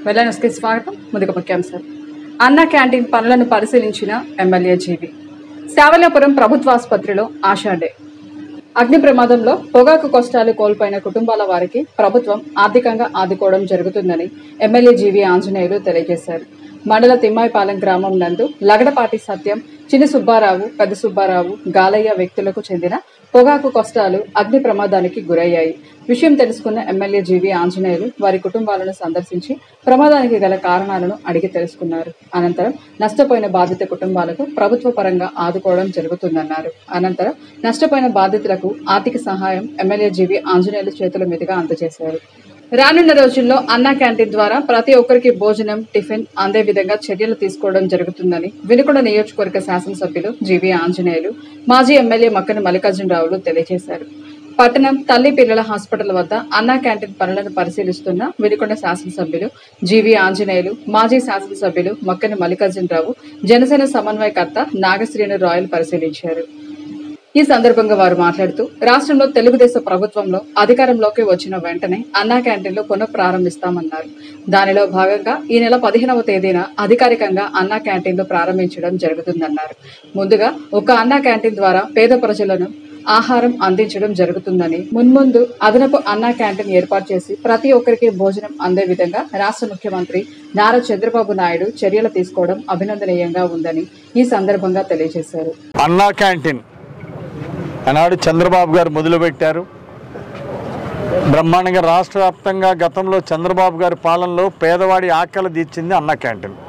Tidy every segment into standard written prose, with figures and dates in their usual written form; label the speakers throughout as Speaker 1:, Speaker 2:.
Speaker 1: వెల్లనస్కి స్వాగతం. ముందుగా ముఖ్యాంశాలు. అన్న క్యాంటీన్ పనులను పరిశీలించిన ఎమ్మెల్యే జీవి. శావల్యాపురం ప్రభుత్వాసుపత్రిలో ఆశా డే. అగ్ని ప్రమాదంలో పొగాకు కష్టాలు కోల్పోయిన కుటుంబాల వారికి ప్రభుత్వం ఆర్థికంగా ఆదుకోవడం జరుగుతుందని ఎమ్మెల్యే జీవి ఆంజనేయులు తెలియజేశారు. మండల తిమ్మాయిపాలెం గ్రామం నందు లగడపాటి సత్యం, చిన్ని సుబ్బారావు, పెద్ద సుబ్బారావు, గాలయ్య వ్యక్తులకు చెందిన పొగాకు కష్టాలు అగ్ని ప్రమాదానికి గురయ్యాయి. విషయం తెలుసుకున్న ఎమ్మెల్యే జీవి ఆంజనేయులు వారి కుటుంబాలను సందర్శించి ప్రమాదానికి గల కారణాలను అడిగి తెలుసుకున్నారు. అనంతరం నష్టపోయిన బాధిత కుటుంబాలకు ప్రభుత్వ పరంగా ఆదుకోవడం జరుగుతుందన్నారు. అనంతరం నష్టపోయిన బాధితులకు ఆర్థిక సహాయం ఎమ్మెల్యే జీవి ఆంజనేయులు చేతుల మీదుగా అందజేశారు. రానున్న రోజుల్లో అన్నా క్యాంటీన్ ద్వారా ప్రతి ఒక్కరికి భోజనం, టిఫిన్ అందే విధంగా చర్యలు తీసుకోవడం జరుగుతుందని వినుకొండ నియోజకవర్గ శాసనసభ్యులు జీవి ఆంజనేయులు, మాజీ ఎమ్మెల్యే మక్కన మల్లికార్జునరావులు తెలియజేశారు. పట్టణం తల్లి పిల్లల హాస్పిటల్ వద్ద అన్నా క్యాంటీన్ పనులను పరిశీలిస్తున్న వినుకొండ శాసనసభ్యులు జీవి ఆంజనేయులు, మాజీ శాసనసభ్యులు మక్కన మల్లికార్జునరావు, జనసేన సమన్వయకర్త నాగశ్రీను రాయల్ పరిశీలించారు. ఈ సందర్భంగా వారు మాట్లాడుతూ రాష్ట్రంలో తెలుగుదేశం ప్రభుత్వంలో అధికారంలోకి వచ్చిన వెంటనే అన్నా క్యాంటీన్లు పునఃప్రారంభిస్తామన్నారు. దానిలో భాగంగా ఈ నెల 15వ తేదీన అధికారికంగా అన్నా క్యాంటీన్లు ప్రారంభించడం జరుగుతుందన్నారు. ముందుగా ఒక అన్నా క్యాంటీన్ ద్వారా పేద ప్రజలను ఆహారం అందించడం జరుగుతుందని, మున్ముందు అదనపు అన్నా క్యాంటీన్ ఏర్పాటు చేసి ప్రతి ఒక్కరికి భోజనం అందే విధంగా రాష్ట్ర ముఖ్యమంత్రి నారా చంద్రబాబు నాయుడు చర్యలు తీసుకోవడం అభినందనీయంగా ఉందని ఈ సందర్భంగా తెలియజేశారు.
Speaker 2: అన్నా క్యాంటీన్ ఆనాడు చంద్రబాబు గారు మొదలుపెట్టారు. బ్రహ్మాండంగా రాష్ట్ర వ్యాప్తంగా గతంలో చంద్రబాబు గారి పాలనలో పేదవాడి ఆకలి తీర్చింది అన్నా క్యాంటీన్.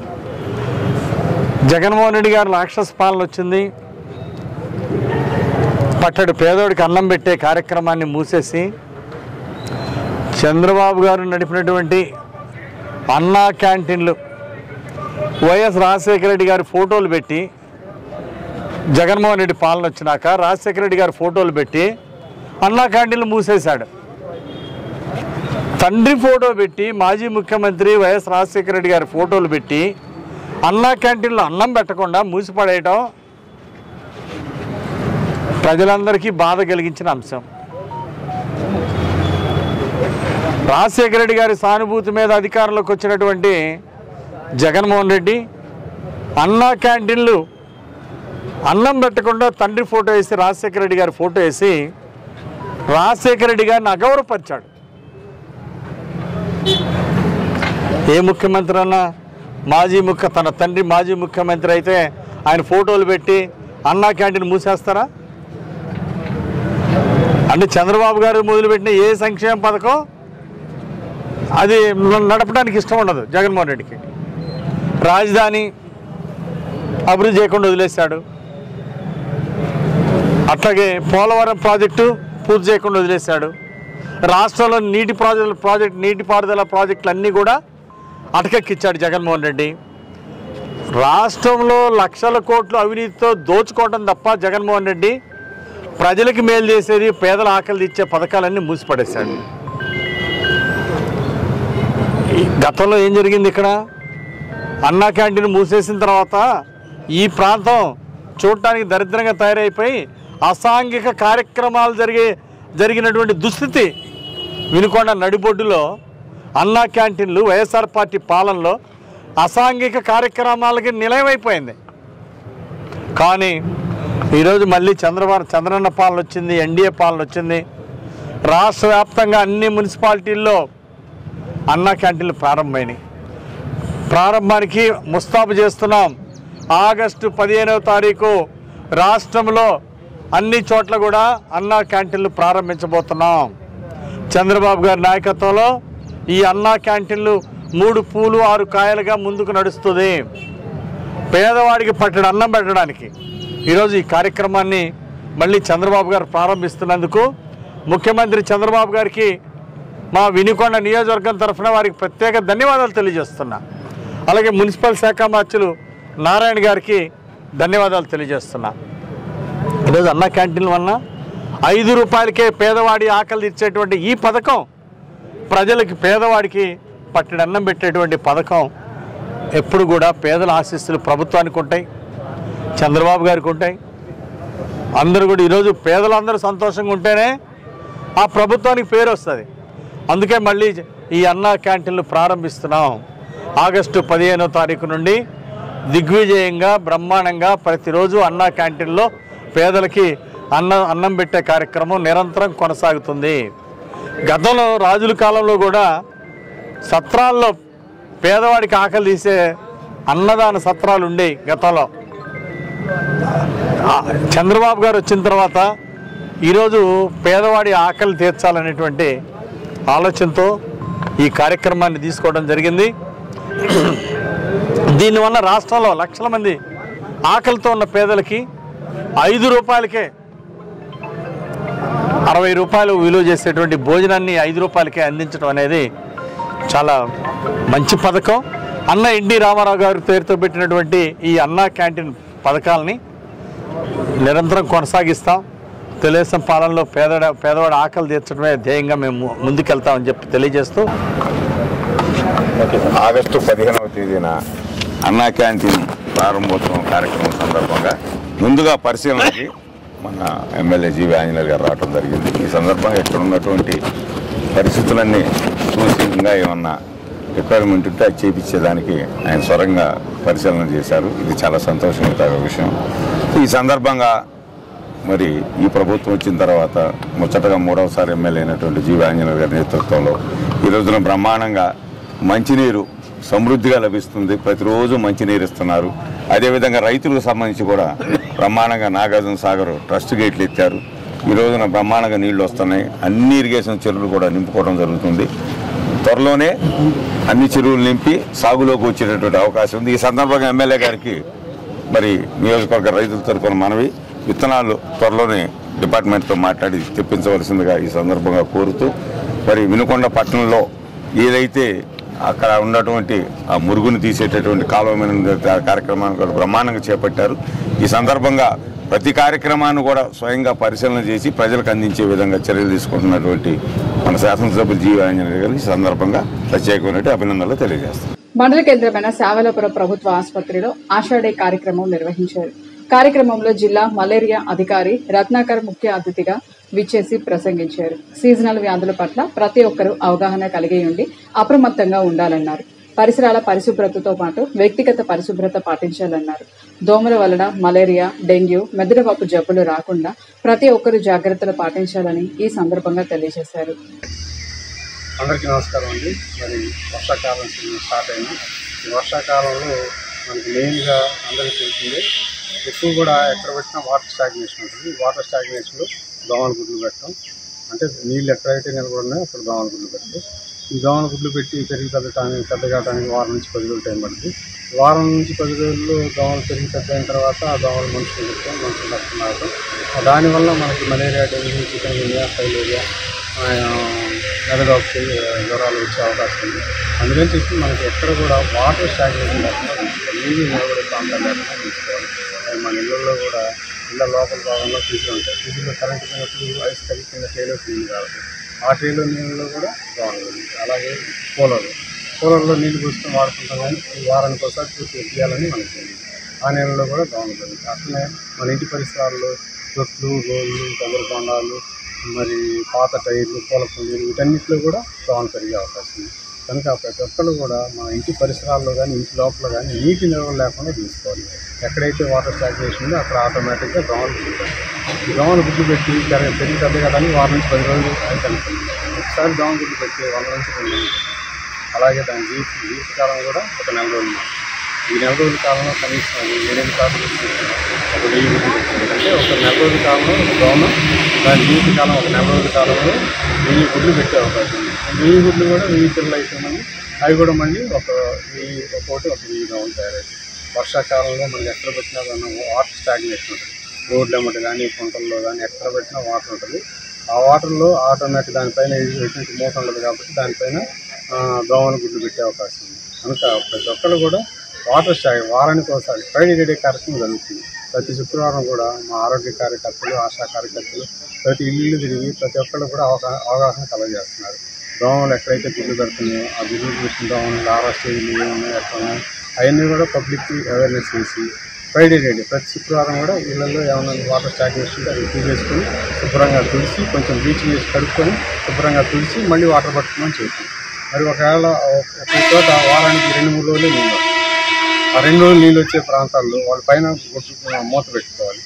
Speaker 2: జగన్మోహన్ రెడ్డి గారు రాక్షస పాలన వచ్చింది. పట్టడు పేదోడికి అన్నం పెట్టే కార్యక్రమాన్ని మూసేసి చంద్రబాబు గారు నడిపినటువంటి అన్నా క్యాంటీన్లు వైఎస్ రాజశేఖర రెడ్డి గారి ఫోటోలు పెట్టి, జగన్మోహన్ రెడ్డి పాలన వచ్చినాక రాజశేఖర రెడ్డి గారి ఫోటోలు పెట్టి అన్నా క్యాంటీన్లు మూసేశాడు. తండ్రి ఫోటో పెట్టి మాజీ ముఖ్యమంత్రి వైఎస్ రాజశేఖర రెడ్డి గారి ఫోటోలు పెట్టి అన్నా క్యాంటీన్లో అన్నం పెట్టకుండా మూసిపడేయటం ప్రజలందరికీ బాధ కలిగించిన అంశం. రాజశేఖర రెడ్డి గారి సానుభూతి మీద అధికారంలోకి వచ్చినటువంటి జగన్మోహన్ రెడ్డి అన్నా క్యాంటీన్లు అన్నం పెట్టకుండా తండ్రి ఫోటో వేసి రాజశేఖర రెడ్డి గారి ఫోటో వేసి రాజశేఖర రెడ్డి గారిని అగౌరవపరిచాడు. ఏ ముఖ్యమంత్రి అన్నా తన తండ్రి మాజీ ముఖ్యమంత్రి అయితే ఆయన ఫోటోలు పెట్టి అన్నా క్యాంటీన్ మూసేస్తారా? అంటే చంద్రబాబు గారు మొదలుపెట్టిన ఏ సంక్షేమ పథకం అది నడపడానికి ఇష్టం ఉండదు జగన్మోహన్ రెడ్డికి. రాజధాని అభివృద్ధి చేయకుండా వదిలేశాడు. అట్లాగే పోలవరం ప్రాజెక్టు పూర్తి చేయకుండా వదిలేశాడు. రాష్ట్రంలో నీటిపారుదల ప్రాజెక్టులు అన్నీ కూడా అటకెక్కిచ్చాడు జగన్మోహన్ రెడ్డి. రాష్ట్రంలో లక్షల కోట్లు అవినీతితో దోచుకోవడం తప్ప జగన్మోహన్ రెడ్డి ప్రజలకు మేలు చేసేది, పేదల ఆకలి తీర్చే పథకాలన్నీ మూసిపడేశాడు. గతంలో ఏం జరిగింది? ఇక్కడ అన్నా క్యాంటీన్ మూసేసిన తర్వాత ఈ ప్రాంతం చూడటానికి దరిద్రంగా తయారైపోయి అసాంఘిక కార్యక్రమాలు జరిగినటువంటి దుస్థితి వినుకొండ నడిబొడ్డులో అన్నా క్యాంటీన్లు వైఎస్ఆర్ పార్టీ పాలనలో అసాంఘిక కార్యక్రమాలకి నిలయమైపోయింది. కానీ ఈరోజు మళ్ళీ చంద్రన్న పాలన వచ్చింది, ఎన్డీఏ పాలన వచ్చింది. రాష్ట్ర వ్యాప్తంగా అన్ని మున్సిపాలిటీల్లో అన్నా క్యాంటీన్లు ప్రారంభమైనాయి. ప్రారంభానికి ముస్తాబు చేస్తున్నాం. ఆగస్టు 15వ తారీఖు రాష్ట్రంలో అన్ని చోట్ల కూడా అన్నా క్యాంటీన్లు ప్రారంభించబోతున్నాం. చంద్రబాబు గారి నాయకత్వంలో ఈ అన్నా క్యాంటీన్లు 3 పూలు 6 కాయలుగా ముందుకు నడుస్తుంది. పేదవాడికి పట్టెడు అన్నం పెట్టడానికి ఈరోజు ఈ కార్యక్రమాన్ని మళ్ళీ చంద్రబాబు గారు ప్రారంభిస్తున్నందుకు ముఖ్యమంత్రి చంద్రబాబు గారికి మా వినుకొండ నియోజకవర్గం తరఫున వారికి ప్రత్యేక ధన్యవాదాలు తెలియజేస్తున్నా. అలాగే మున్సిపల్ శాఖ మంత్రులు నారాయణ గారికి ధన్యవాదాలు తెలియజేస్తున్నా. ఈరోజు అన్నా క్యాంటీన్ల వలన 5 రూపాయలకే పేదవాడి ఆకలి తీర్చేటువంటి ఈ పథకం, ప్రజలకి పేదవాడికి పట్టెడు అన్నం పెట్టేటువంటి పథకం ఎప్పుడు కూడా పేదల ఆశీస్సులు ప్రభుత్వానికి ఉంటాయి, చంద్రబాబు గారికి ఉంటాయి. అందరూ కూడా ఈరోజు పేదలందరూ సంతోషంగా ఉంటేనే ఆ ప్రభుత్వానికి పేరు వస్తుంది. అందుకే మళ్ళీ ఈ అన్నా క్యాంటీన్లు ప్రారంభిస్తున్నాం. ఆగస్టు 15వ తారీఖు నుండి దిగ్విజయంగా బ్రహ్మాండంగా ప్రతిరోజు అన్నా క్యాంటీన్లో పేదలకి అన్నం పెట్టే కార్యక్రమం నిరంతరం కొనసాగుతుంది. గతంలో రాజుల కాలంలో కూడా సత్రాల్లో పేదవాడికి ఆకలి తీసే అన్నదాన సత్రాలు ఉండేవి. గతంలో చంద్రబాబు గారు వచ్చిన తర్వాత ఈరోజు పేదవాడి ఆకలి తీర్చాలనేటువంటి ఆలోచనతో ఈ కార్యక్రమాన్ని తీసుకోవడం జరిగింది. దీనివల్ల రాష్ట్రంలో లక్షల మంది ఆకలితో ఉన్న పేదలకి 5 రూపాయలకే 60 రూపాయలు విలువ చేసేటువంటి భోజనాన్ని 5 రూపాయలకే అందించడం అనేది చాలా మంచి పథకం. అన్న ఎన్టీ రామారావు గారి పేరుతో పెట్టినటువంటి ఈ అన్నా క్యాంటీన్ పథకాలని నిరంతరం కొనసాగిస్తాం. తెలుగుదేశం పాలనలో పేదవాడి ఆకలి తీర్చడమే ధ్యేయంగా మేము ముందుకెళ్తామని చెప్పి తెలియజేస్తూ
Speaker 3: ఆగస్టు 15వ తేదీన అన్నా క్యాంటీన్ ప్రారంభోత్సవం కార్యక్రమం సందర్భంగా ముందుగా పరిశీలనకి మన ఎమ్మెల్యే జీవి ఆంజనేయులు గారు రావడం జరిగింది. ఈ సందర్భంగా ఇక్కడ ఉన్నటువంటి పరిస్థితులన్నీ చూసి ఇంకా ఏమన్నా రిక్వైర్మెంట్ ఉంటే అది చేయించేదానికి ఆయన స్వరంగా పరిశీలన చేశారు. ఇది చాలా సంతోషంగా విషయం. ఈ సందర్భంగా మరి ఈ ప్రభుత్వం వచ్చిన తర్వాత ముచ్చటగా 3వసారి ఎమ్మెల్యే అయినటువంటి జీవి ఆంజనేయులు గారి నేతృత్వంలో ఈ రోజున బ్రహ్మాండంగా మంచినీరు సమృద్ధిగా లభిస్తుంది. ప్రతిరోజు మంచినీరు ఇస్తున్నారు. అదేవిధంగా రైతులకు సంబంధించి కూడా బ్రహ్మాండంగా నాగార్జున సాగర్ ట్రస్ట్ గేట్లు ఎత్తారు. ఈ రోజున బ్రహ్మాండంగా నీళ్లు వస్తున్నాయి. అన్ని ఇరిగేషన్ చెరువులు కూడా నింపుకోవడం జరుగుతుంది. త్వరలోనే అన్ని చెరువులు నింపి సాగులోకి వచ్చేటటువంటి అవకాశం ఉంది. ఈ సందర్భంగా ఎమ్మెల్యే గారికి మరి నియోజకవర్గ రైతుల తరఫున మనవి విత్తనాలు త్వరలోనే డిపార్ట్మెంట్తో మాట్లాడి తెప్పించవలసిందిగా ఈ సందర్భంగా కోరుతూ మరి వినుకొండ పట్టణంలో ఏదైతే అక్కడ ఉన్నటువంటి ఆ మురుగును తీసేటటువంటి కాలువ కార్యక్రమాన్ని కూడా బ్రహ్మాండంగా చేపట్టారు. ఈ సందర్భంగా ప్రతి కార్యక్రమాన్ని కూడా స్వయంగా పరిశీలన చేసి ప్రజలకు అందించే విధంగా చర్యలు తీసుకుంటున్నటువంటి మన శాసనసభ్యులు జీవి ఆంజనేయులు గారికి ఈ సందర్భంగా ప్రత్యేకమైన అభినందనలు తెలియజేస్తాం.
Speaker 1: మండల కేంద్రమైన శావలపురం ప్రభుత్వ ఆసుపత్రిలో ఆషాఢే కార్యక్రమం నిర్వహించారు. కార్యక్రమంలో జిల్లా మలేరియా అధికారి రత్నాకర్ ముఖ్య అతిథిగా విచ్చేసి ప్రసంగించారు. సీజనల్ వ్యాధుల పట్ల ప్రతి ఒక్కరూ అవగాహన కలిగి ఉండి అప్రమత్తంగా ఉండాలన్నారు. పరిసరాల పరిశుభ్రతతో పాటు వ్యక్తిగత పరిశుభ్రత పాటించాలన్నారు. దోమల వలన మలేరియా, డెంగ్యూ, మెదడువాపు జబ్బులు రాకుండా ప్రతి ఒక్కరూ జాగ్రత్తలు పాటించాలని ఈ సందర్భంగా తెలియజేశారు.
Speaker 4: అందరికీ నమస్కారం అండి. మరి వర్షాకాలం స్టార్ట్ అయింది. ఈ వర్షాకాలంలో మనకి మెయిన్గా అందరికీ తెలిసిందే ఎక్కువ కూడా ఎక్కడ పెట్టినా వాటర్ స్టాగ్నేషన్ ఉంటుంది. వాటర్ స్టాగ్నేషన్లో దోమల గుడ్లు పెట్టడం, అంటే నీళ్ళు ఎక్కడైతే నిలబడినాయో అక్కడ దోమల గుడ్లు పెట్టడం. ఈ దోమల గుడ్లు పెట్టి పెరిగి పెద్ద కావడానికి వారం నుంచి 10 రోజులు టైం పడుతుంది. వారం నుంచి 10 రోజుల్లో దోమలు పెరిగి పెద్ద అయిన తర్వాత ఆ దోమలు మనుషులు పెడతాం, మనుషులు కట్టుకున్నారు. దానివల్ల మనకి malaria, dengue, chikungunya, filaria, మెదడువాపు జ్వరాలు వచ్చే అవకాశం ఉంది. అందుకని చెప్పి మనకి ఎక్కడ కూడా వాటర్ స్టాగ్నేషన్ లేకుండా ఉంచుకోవాలి. నీళ్ళు నిలబడే ప్రాంతాలు లేకుండా ఉంచుకోవాలి. మన ఇళ్ళల్లో కూడా ఇళ్ళ లోపల భాగంలో ఫ్రిడ్జ్లు ఉంటాయి. ఫ్రిడ్జ్లో కరెంటు పోయినప్పుడు ఐస్ కలిగి కింద ట్రేలో నీళ్ళు కావాలి. ఆ ట్రేలో నీళ్ళలో కూడా బాగుంటుంది. అలాగే కూలర్లో నీళ్ళు పోసుకొని వాడుకుంటాం, కానీ ఈ వారానికి ఒకసారి పూర్తి ఎత్తియాలని మనకు తెలియదు. ఆ నీళ్ళలో కూడా బాగుంటుంది. అట్లనే మన ఇంటి పరిసరాల్లో తొట్లు, రోళ్ళు, కొబ్బరి బొండాలు, మరి పాత టైర్లు, పూల కుండీలు, వీటన్నిటిలో కూడా దోమలు పెరిగే అవకాశం ఉంది. కనుక ప్రతి ఒక్కళ్ళు కూడా మన ఇంటి పరిసరాల్లో కానీ ఇంటి లోపల కానీ నీటి నిల్వ లేకుండా తీసుకోవాలి. ఎక్కడైతే వాటర్ స్టాగ్నేషన్ ఉందో అక్కడ ఆటోమేటిక్గా దోమలు గుడ్లు పెడతాయి. ఈ దోమలు గుడ్లు పెట్టి పెరిగి పెద్ద కదని వారం నుంచి 10 రోజులు అయితే అనుకుంటుంది. ఒకసారి దోమ గుడ్లు పెట్టి 100 నుంచి 2 నెలలు. అలాగే దాని జీవితకాలం కూడా ఒక 4 రోజులు. ఈ 4 రోజుల కాలంలో కనీసం 7 సార్లు ఒక 1000 గుడ్లు పెట్టింది. అంటే ఒక 4 రోజుల కాలంలో ఒక దోమ దాని జీవితకాలం ఒక 4 రోజుల కాలంలో 1000 గుడ్లు పెట్టే అవకాశం ఉంది. 1000 గుడ్లు కూడా 1000 పిల్లలు అయితే మళ్ళీ అవి కూడా మళ్ళీ ఒక 1000 దోమలు తయారవుతాయి. వర్షాకాలంలో మనకి ఎక్కడ పెట్టినా వాటర్ స్టాగ్నేషన్ ఉంటుంది. రోడ్లు ఎమ్మట కానీ కుంటల్లో కానీ ఎక్కడ పెట్టినా వాటర్ ఉంటుంది. ఆ వాటర్లో ఆటోమేటిక్ దానిపైన ఎటువంటి మూత ఉండదు కాబట్టి దానిపైన దోమల గుడ్లు పెట్టే అవకాశం ఉంది. కనుక ప్రతి ఒక్కరు కూడా వాటర్ వారానికి ఒకసారి ఫ్రైడే డే కార్యక్రమం జరుగుతుంది. ప్రతి శుక్రవారం కూడా మా ఆరోగ్య కార్యకర్తలు, ఆశా కార్యకర్తలు ప్రతి ఇల్లు తిరిగి ప్రతి ఒక్కళ్ళు కూడా అవగాహన కలగజేస్తున్నారు. దోమలు ఎక్కడైతే గుడ్లు పెడుతున్నాయో ఆ గుడ్లు చూసిన దోమలు లారా స్టేజ్లు ఏమున్నాయి ఎక్కడ ఉన్నాయి అవన్నీ కూడా పబ్లిక్కి అవేర్నెస్ చేసి ఫ్రైడే డే ప్రతి శుక్రవారం కూడా ఇళ్లలో ఏమైనా వాటర్ స్టాగ్నేషన్ అది తీసేసుకొని శుభ్రంగా తుడిచి కొంచెం బ్లీచింగ్ వేసి కడుక్కొని శుభ్రంగా తుడిచి మళ్ళీ వాటర్ పట్టుకోమని చెప్తాం. మరి ఒకవేళ ఒక చోట వారానికి 2-3 రోజులు నీళ్ళు ఆ 2 రోజులు నీళ్ళు వచ్చే ప్రాంతాల్లో వాళ్ళ పైన మూత పెట్టుకోవాలి.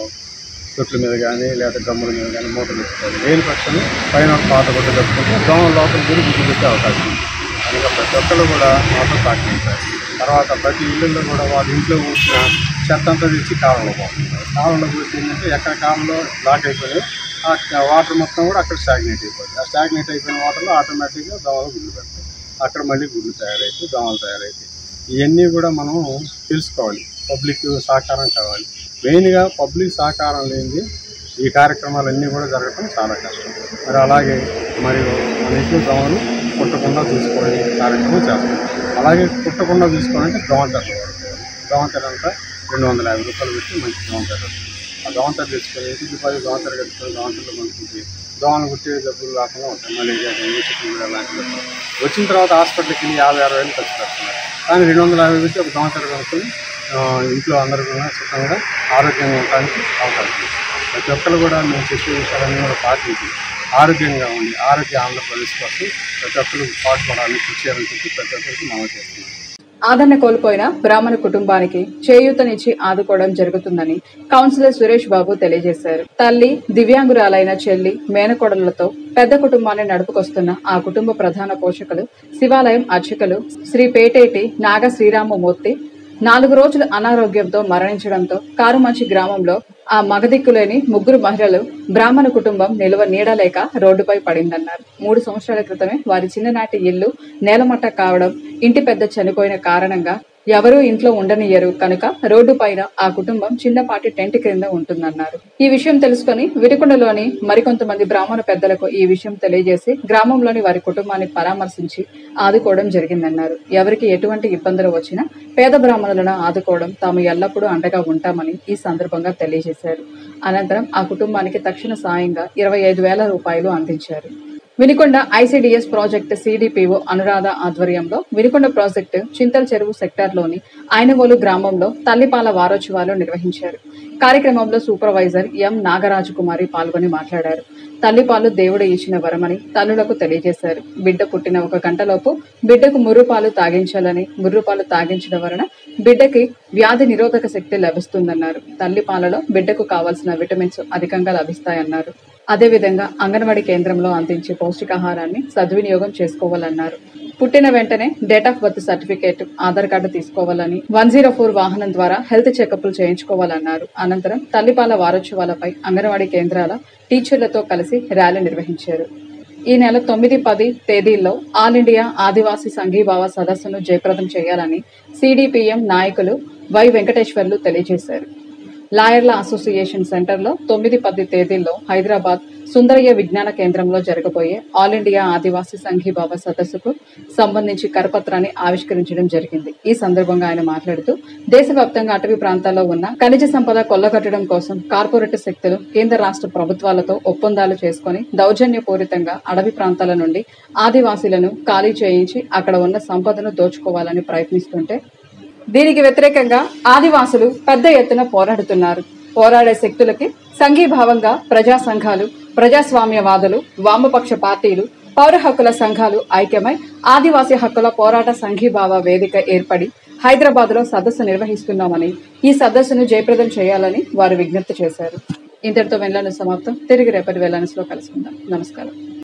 Speaker 4: చెట్ల మీద కానీ లేదా గమ్ముల మీద కానీ మూత పెట్టుకోవాలి. లేని పక్షం పైన పాత గుడ్డ కట్టుకుంటే దోమ లోపల కూడా గుడ్డు పెట్టే అవకాశం ఉంది. అందుకే ప్రతి ఒక్కళ్ళు కూడా మాత్రం సాక్షించాలి. తర్వాత ప్రతి ఇళ్ళల్లో కూడా వాళ్ళ ఇంట్లో కూర్చున్న చెత్త అంతా తెచ్చి కాలంలో పోతుంది. కాలంలో పోతే ఏంటంటే ఎక్కడ కాలంలో బ్లాక్ అయిపోయి ఆ వాటర్ మొత్తం కూడా అక్కడ స్టాగ్నేట్ అయిపోతుంది. ఆ స్టాగ్నేట్ అయిపోయిన వాటర్లో ఆటోమేటిక్గా దోమలు గుడ్లు పెడతాయి. అక్కడ మళ్ళీ గుడ్లు తయారైతాయి, దోమలు తయారైతాయి. ఇవన్నీ కూడా మనం తెలుసుకోవాలి. పబ్లిక్ సహకారం కావాలి. మెయిన్గా పబ్లిక్ సహకారం లేనిది ఈ కార్యక్రమాలన్నీ కూడా జరగడం చాలా కష్టం. మరి అలాగే మరియు మన ఇంట్లో దోమలు కుట్టకుండా చూసుకోవాలి కార్యక్రమం చేస్తాం. అలాగే కుట్టకుండా చూసుకోవాలంటే దోమతెర వాడుకోవాలి. దోమతెర అంతా 250 రూపాయలు పెట్టి మంచి దోమతెర వస్తుంది. ఆ దోమతెర తెచ్చుకొని ఇంటికి 10 దోమతెర కట్టుకొని దోమతెరలో కొనుక్కుంటే దోమలు కుట్టే జబ్బులు రాకుండా ఉంటాయి. మలేరియా, డెంగ్యూ, చికెన్ లాంటివి వచ్చిన తర్వాత హాస్పిటల్కి వెళ్ళి 50-60 వేలు ఖర్చు పెడుతున్నారు. కానీ 250 పెట్టి ఒక దోమతెర కొనుక్కొని ఇంట్లో అందరూ కూడా సుఖంగా ఆరోగ్యంగా ఉండడానికి అవకాశం ఉంది. ప్రతి ఒక్కరు కూడా మేము చెప్పే విషయాలన్నీ కూడా పాటించి ఆరోగ్యంగా ఉండి ఆరోగ్య ఆంధ్రప్రదేశ్ కోసం ప్రతి ఒక్కరు పాటుపడాలని కృషి చేయాలని చెప్పి ప్రతి ఒక్కరికి మనం చేస్తున్నాం.
Speaker 1: ఆదరణ కోల్పోయిన బ్రాహ్మణ కుటుంబానికి చేయూతనిచ్చి ఆదుకోవడం జరుగుతుందని కౌన్సిలర్ సురేష్ బాబు తెలియజేశారు. తల్లి, దివ్యాంగురాలైన చెల్లి, మేనకోడళ్లతో పెద్ద కుటుంబాన్ని నడుపుకొస్తున్న ఆ కుటుంబ ప్రధాన పోషకులు శివాలయం అర్చకులు శ్రీ పేటేటి నాగ శ్రీరామమూర్తి 4 రోజులు అనారోగ్యంతో మరణించడంతో కారుమంచి గ్రామంలో ఆ మగదిక్కులేని 3 మహిళలు బ్రాహ్మణ కుటుంబం నిలువ నీడలేక రోడ్డుపై పడిందన్నారు. 3 సంవత్సరాల క్రితమే వారి చిన్ననాటి ఇల్లు నేలమట్ట కావడం, ఇంటి పెద్ద చనిపోయిన కారణంగా ఎవరూ ఇంట్లో ఉండనియ్యరు కనుక రోడ్డు పైన ఆ కుటుంబం చిన్నపాటి టెంట్ క్రింద ఉంటుందన్నారు. ఈ విషయం తెలుసుకుని వినుకొండలోని మరికొంతమంది బ్రాహ్మణ పెద్దలకు ఈ విషయం తెలియజేసి గ్రామంలోని వారి కుటుంబాన్ని పరామర్శించి ఆదుకోవడం జరిగిందన్నారు. ఎవరికి ఎటువంటి ఇబ్బందులు వచ్చినా పేద బ్రాహ్మణులను ఆదుకోవడం తాము ఎల్లప్పుడూ అండగా ఉంటామని ఈ సందర్భంగా తెలియజేశారు. అనంతరం ఆ కుటుంబానికి తక్షణ సాయంగా 25,000 రూపాయలు అందించారు. Vinukonda ICDS project CDPO Anuradha ఆధ్వర్యంలో వినుకొండ ప్రాజెక్టు చింతల చెరువు సెక్టార్లోని ఐనవోలు గ్రామంలో తల్లిపాల వారోత్సవాలు నిర్వహించారు. కార్యక్రమంలో సూపర్వైజర్ ఎం నాగరాజకుమారి పాల్గొని మాట్లాడారు. తల్లిపాలు దేవుడు ఇచ్చిన వరమని తల్లులకు తెలియజేశారు. బిడ్డ పుట్టిన 1 గంటలోపు బిడ్డకు ముర్రుపాలు తాగించాలని, ముర్రుపాలు తాగించడం వలన బిడ్డకి వ్యాధి నిరోధక శక్తి లభిస్తుందన్నారు. తల్లిపాలలో బిడ్డకు కావాల్సిన విటమిన్స్ అధికంగా లభిస్తాయన్నారు. అదేవిధంగా అంగన్వాడీ కేంద్రంలో అందించే పౌష్టికాహారాన్ని సద్వినియోగం చేసుకోవాలన్నారు. పుట్టిన వెంటనే date of birth certificate, Aadhaar card తీసుకోవాలని, 104 వాహనం ద్వారా హెల్త్ చెకప్లు చేయించుకోవాలన్నారు. అనంతరం తల్లిపాల వారోత్సవాలపై అంగన్వాడీ కేంద్రాల టీచర్లతో కలిసి ర్యాలీ నిర్వహించారు. ఈ నెల 9-10 తేదీల్లో ఆల్ ఇండియా ఆదివాసీ సంఘీభావ సదస్సును జయప్రదం చేయాలని సిడిపిఎం నాయకులు వై వెంకటేశ్వర్లు తెలియజేశారు. లాయర్ల అసోసియేషన్ సెంటర్లో 9-10 తేదీల్లో హైదరాబాద్ సుందరయ్య విజ్ఞాన కేంద్రంలో జరగబోయే ఆల్ ఇండియా ఆదివాసీ సంఘీభావ సదస్సుకు సంబంధించి కరపత్రాన్ని ఆవిష్కరించడం జరిగింది. ఈ సందర్భంగా ఆయన మాట్లాడుతూ దేశవ్యాప్తంగా అటవీ ప్రాంతాల్లో ఉన్న ఖనిజ సంపద కొల్లగొట్టడం కోసం కార్పొరేట్ శక్తులు కేంద్ర రాష్ట్ర ప్రభుత్వాలతో ఒప్పందాలు చేసుకుని దౌర్జన్యపూరితంగా అడవి ప్రాంతాల నుండి ఆదివాసీలను ఖాళీ చేయించి అక్కడ ఉన్న సంపదను దోచుకోవాలని ప్రయత్నిస్తుంటే దీనికి వ్యతిరేకంగా ఆదివాసులు పెద్ద ఎత్తున పోరాడుతున్నారు. పోరాడే శక్తులకి సంఘీభావంగా ప్రజా సంఘాలు, ప్రజాస్వామ్యవాదులు, వామపక్ష పార్టీలు, పౌర హక్కుల సంఘాలు ఐక్యమై ఆదివాసీ హక్కుల పోరాట సంఘీభావ వేదిక ఏర్పడి హైదరాబాద్ లో సదస్సు నిర్వహిస్తున్నామని, ఈ సదస్సును జయప్రదం చేయాలని వారు విజ్ఞప్తి చేశారు. ఇంతటితో వెళ్లాను సమాప్తం. తిరిగి రేపటి వెళ్లానులో కలుసుకుందాం. నమస్కారం.